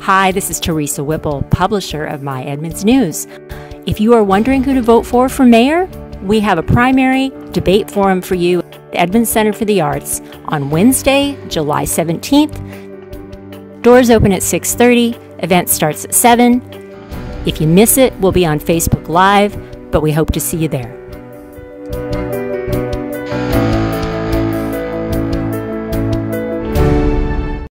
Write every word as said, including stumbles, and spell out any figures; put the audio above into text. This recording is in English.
Hi, this is Teresa Whipple, publisher of My Edmonds News. If you are wondering who to vote for for mayor, we have a primary debate forum for you at the Edmonds Center for the Arts on Wednesday, July seventeenth. Doors open at six thirty, event starts at seven. If you miss it, we'll be on Facebook Live, but we hope to see you there.